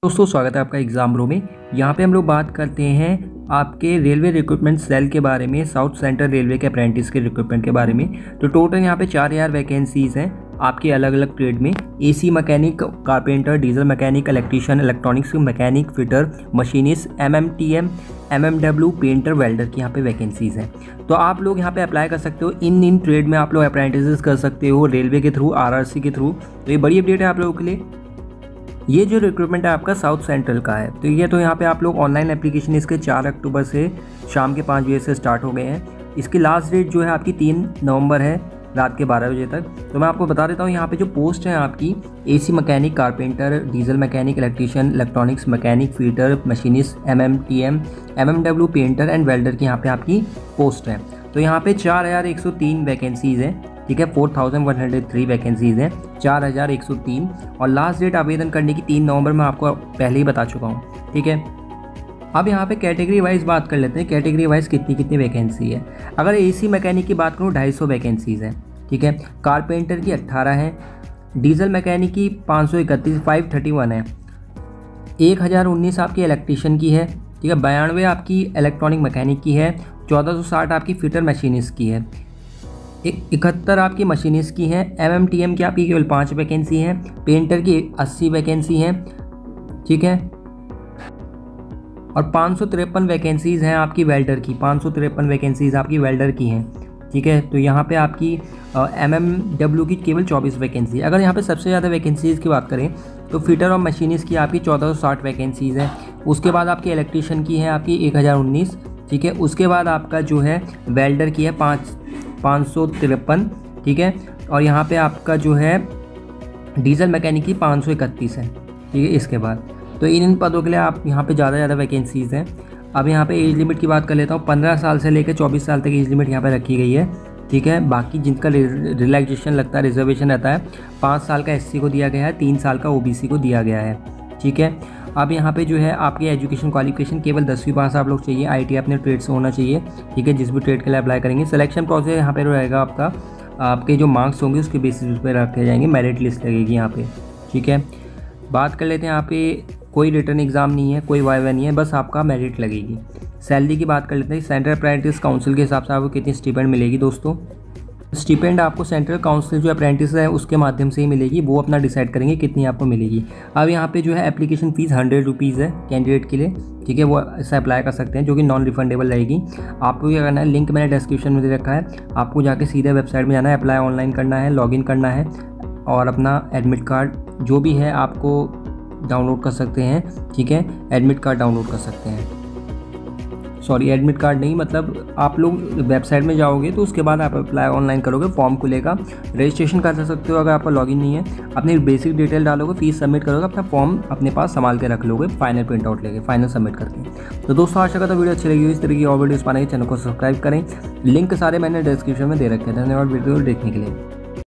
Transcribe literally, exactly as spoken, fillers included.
दोस्तों स्वागत है आपका एग्जाम ब्रो में। यहाँ पे हम लोग बात करते हैं आपके रेलवे रिक्रूटमेंट सेल के बारे में, साउथ सेंट्रल रेलवे के अप्रेंटिस के रिक्रूटमेंट के बारे में। तो टोटल यहाँ पे चार हज़ार वैकेंसीज़ हैं आपके अलग अलग ट्रेड में। AC mechanic, carpenter, diesel mechanic, electrician, electronics mechanic, fitter, machinist, MMTM, MMW, painter, welder की यहाँ पे वैकेंसीज़ हैं। तो आप लोग यहाँ पे अप्लाई कर सकते हो। इन इन ट्रेड में आप लोग अप्रेंटिस कर सकते हो रेलवे के थ्रू, आरआरसी के थ्रू। तो ये बड़ी अपडेट है आप लोगों के लिए। ये जो रिक्रूटमेंट है आपका साउथ सेंट्रल का है। तो ये तो यहाँ पे आप लोग ऑनलाइन एप्लीकेशन इसके चार अक्टूबर से शाम के पाँच बजे से स्टार्ट हो गए हैं। इसकी लास्ट डेट जो है आपकी तीन नवंबर है रात के बारह बजे तक। तो मैं आपको बता देता हूँ यहाँ पे जो पोस्ट है आपकी AC mechanic, carpenter, diesel mechanic, electrician, electronics mechanic, fitter, machinist, MMTM, MMW, painter and welder की यहाँ पे आपकी पोस्ट है। तो यहाँ पे चार हज़ार एक सौ तीन वैकेंसीज़ हैं, ठीक है। Four thousand one hundred three vacancies हैं, चार हज़ार एक सौ तीन। और लास्ट डेट आवेदन करने की तीन नवंबर मैं आपको पहले ही बता चुका हूँ, ठीक है। अब यहाँ पे कैटेगरी वाइज बात कर लेते हैं, कैटेगरी वाइज कितनी कितनी वैकेंसी है। अगर एसी मैकेनिक की बात करूँ ढाई सौ वैकेंसीज़ हैं, ठीक है। कारपेंटर की अट्ठारह है, डीजल मैकेनिक की पाँच सौ इकतीस फाइव थर्टी वन है, एक हज़ार उन्नीस आपकी इलेक्ट्रीशियन की है, ठीक है। बयानवे आपकी इलेक्ट्रॉनिक मैकेनिक की है, चौदह सौ साठ आपकी फिटर मशीनिस्ट की है, इकहत्तर आपकी मशीनिस्ट की है। एमएमटीएम की आपकी केवल पाँच वैकेंसी है, पेंटर की अस्सी वैकेंसी हैं, ठीक है। और पाँच सौ तिरपन वैकेंसीज़ हैं आपकी वेल्डर की, पाँच सौ तिरपन वैकेंसीज़ आपकी वेल्डर की हैं, ठीक है। तो यहाँ पे आपकी एमएमडब्ल्यू की केवल चौबीस वैकेंसी। अगर यहाँ पे सबसे ज़्यादा वैकेंसीज़ की बात करें तो फिटर और मशीनिस्ट की आपकी चौदह सौ साठ वैकेंसीज़ हैं। उसके बाद आपकी इलेक्ट्रीशियन की है आपकी एक हज़ार उन्नीस, ठीक है। उसके बाद आपका जो है वेल्डर की है पाँच पाँच सौ तिरपन, ठीक है। और यहाँ पे आपका जो है डीजल मैकेनिक की पाँच सौ इकतीस है, ठीक है। इसके बाद तो इन इन पदों के लिए आप यहाँ पे ज़्यादा ज़्यादा वैकेंसीज़ हैं। अब यहाँ पे एज लिमिट की बात कर लेता हूँ। पंद्रह साल से लेकर चौबीस साल तक एज लिमिट यहाँ पे रखी गई है, ठीक है। बाकी जिनका रिलैक्सेशन लगता है, रिजर्वेशन रहता है, पाँच साल का एससी को दिया गया है, तीन साल का ओबीसी को दिया गया है, ठीक है। अब यहाँ पे जो है आपकी एजुकेशन क्वालिफिकेशन केवल दसवीं पास आप लोग चाहिए, आईटी अपने ट्रेड से होना चाहिए, ठीक है। जिस भी ट्रेड के लिए अप्लाई करेंगे, सिलेक्शन प्रोसेस यहाँ पे रहेगा आपका, आपके जो मार्क्स होंगे उसके बेसिस पे रखे जाएंगे, मेरिट लिस्ट लगेगी यहाँ पे, ठीक है। बात कर लेते हैं, यहाँ पे कोई रिटर्न एग्ज़ाम नहीं है, कोई वाइवा नहीं है, बस आपका मेरिट लगेगी। सैलरी की बात कर लेते हैं। सेंट्रल अप्रेंटिस काउंसिल के हिसाब से आपको कितनी स्टिपेंड मिलेगी दोस्तों। स्टिपेंड आपको सेंट्रल काउंसिल जो अप्रेंटिस है उसके माध्यम से ही मिलेगी, वो अपना डिसाइड करेंगे कितनी आपको मिलेगी। अब यहाँ पे जो है एप्लीकेशन फ़ीस हंड्रेड रुपीज़ है कैंडिडेट के लिए, ठीक है। वो ऐसा अप्लाई कर सकते हैं, जो कि नॉन रिफंडेबल रहेगी। आपको क्या करना है, लिंक मैंने डिस्क्रिप्शन में दे रखा है, आपको जाके सीधे वेबसाइट में जाना है, अप्लाई ऑनलाइन करना है, लॉगिन करना है और अपना एडमिट कार्ड जो भी है आपको डाउनलोड कर सकते हैं, ठीक है। एडमिट कार्ड डाउनलोड कर सकते हैं, सॉरी एडमिट कार्ड नहीं, मतलब आप लोग वेबसाइट में जाओगे तो उसके बाद आप अप्लाई ऑनलाइन करोगे, फॉर्म खुलेगा, रजिस्ट्रेशन कर सकते हो। अगर आपका लॉगिन नहीं है, अपनी बेसिक डिटेल डालोगे, फीस सबमिट करोगे, अपना फॉर्म अपने पास संभाल के रख लोगे, फाइनल प्रिंट आउट लेके फाइनल सबमिट करके। तो दोस्तों आशा करता हूं वीडियो अच्छी लगी हो। इस तरह की और वीडियोस पाने के चैनल को सब्सक्राइब करें, लिंक सारे मैंने डिस्क्रिप्शन में दे रखे हैं। धन्यवाद वीडियो देखने के लिए।